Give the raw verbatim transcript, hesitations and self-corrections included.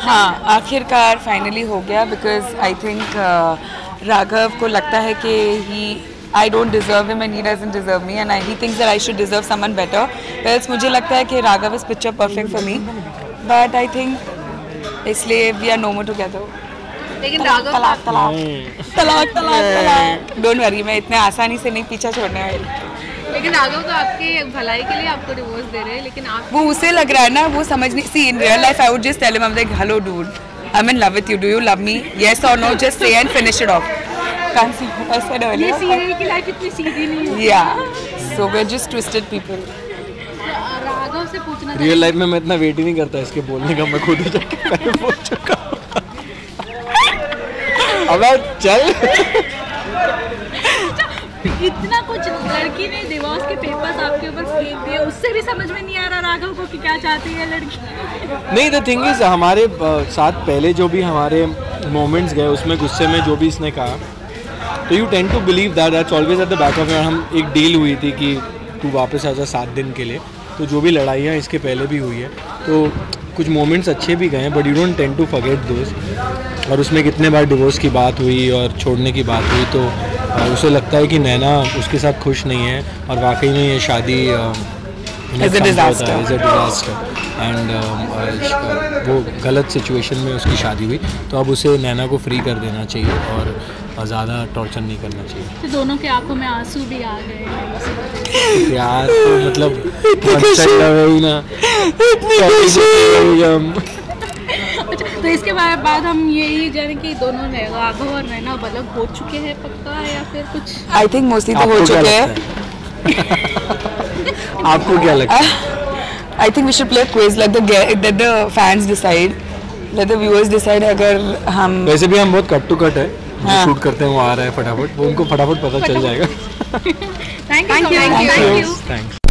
हाँ, आखिरकार फाइनली हो गया बिकॉज आई थिंक राघव को लगता है कि he I don't deserve him and he doesn't deserve me and I he thinks that I should deserve someone better. वेल्स मुझे लगता है कि Raghav is picture perfect for me, but I think इसलिए we are no more together. लेकिन राघव तलाक तलाक तलाक तलाक तलाक डोंट वरी, मैं इतने आसानी से नहीं पीछा छोड़ने वाली। लेकिन राघव तो आपके भलाई के लिए आपको डिवोर्स दे रहे हैं, लेकिन आप वो उसे लग रहा है ना, वो समझ नहीं। See in real life I would just tell him, I am like hello dude, I am in love with you, do you love me, yes और no, just say and finish it off. Can't say what I said earlier. ये serial की life इतनी सीधी नहीं है। Yeah, so we're just twisted people. Raghav से पूछना real life में मैं इतना वेट ही नहीं करता इसके बोलने का, मैं खुद ही जाके पहले बोल चुका हूँ। अबे चल। इतना कुछ लड़की ने डिवोर्स के पेपर्स आपके ऊपर फेंक दिए, उससे भी समझ में नहीं आ रहा राघव को कि क्या चाहती है लड़की। नहीं, द थिंग इज हमारे साथ पहले जो भी हमारे मोमेंट्स गए उसमें गुस्से में जो भी इसने कहा, तो you tend to believe that that's always at the back of your. हम एक डील हुई थी कि तू वापस आ जा सात दिन के लिए, तो जो भी लड़ाइयाँ इसके पहले भी हुई है, तो कुछ मोमेंट्स अच्छे भी गए हैं, but you don't tend to forget दोस्त। और उसमें कितने बार डिवोर्स की बात हुई और छोड़ने की बात हुई, तो उसे लगता है कि नैना उसके साथ खुश नहीं है और वाकई में ये शादी इज़ अ डिज़ास्टर एंड वो गलत सिचुएशन में उसकी शादी हुई, तो अब उसे नैना को फ्री कर देना चाहिए और ज़्यादा टॉर्चर नहीं करना चाहिए। तो दोनों के आंखों में आंसू भी आ गए यार, तो मतलब ही ना। तो इसके बाद हम यही जाने कि दोनों राघव और नैना अलग हो चुके हैं पक्का, या फिर कुछ? आई थिंक मोस्टली तो हो चुके हैं। आपको क्या लगता है? I think we should play a quiz, let the let the fans decide, let the viewers decide। अगर हम वैसे भी हम बहुत कट टू कट है, हाँ। शूट करते हैं वो आ रहा है फटाफट, वो उनको फटाफट पता चल जाएगा। Thank you, thank you, thank you.